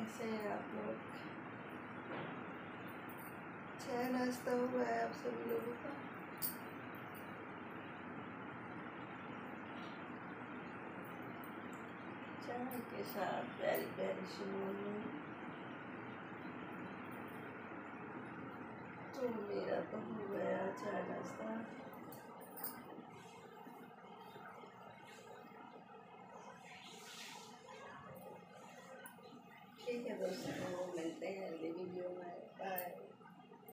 कैसे हैं आप लोग? चाय नाश्ता हुआ है आप सभी लोगों का? चाय के साथ प्यारी प्यारी सी मॉर्निंग। तो मेरा तो हो गया चाय नाश्ता।